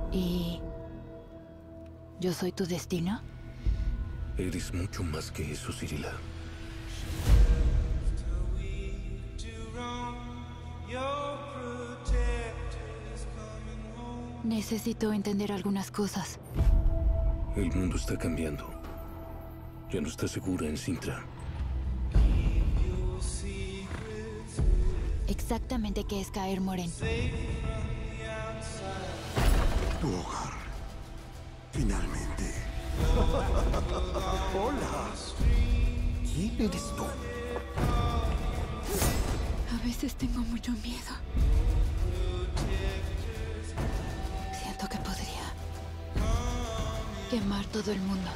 ¿Y yo soy tu destino? Eres mucho más que eso, Cirila. Necesito entender algunas cosas. El mundo está cambiando. Ya no estás segura en Sintra. Exactamente qué es Kaer Morhen. Tu hogar. Finalmente. Hola. ¿Quién eres tú? A veces tengo mucho miedo. Siento que podría quemar todo el mundo.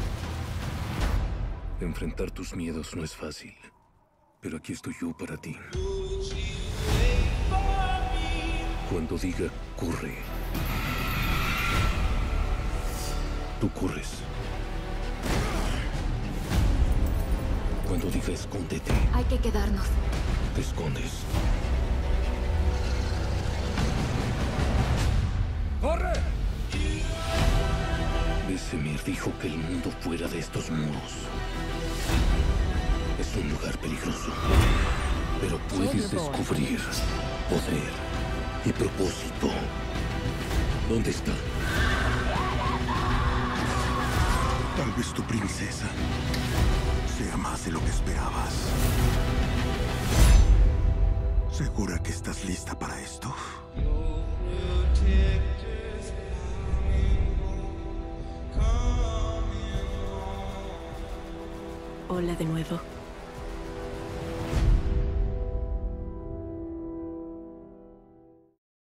Enfrentar tus miedos no es fácil. Pero aquí estoy yo para ti. Cuando diga corre, tú corres. Cuando diga escóndete, Hay que quedarnos. te escondes. ¡Corre! Vesemir dijo que el mundo fuera de estos muros es un lugar peligroso. Pero puedes descubrir poder y propósito. ¿Dónde está? Tal vez tu princesa sea más de lo que esperabas. ¿Segura que estás lista para esto? Hola de nuevo.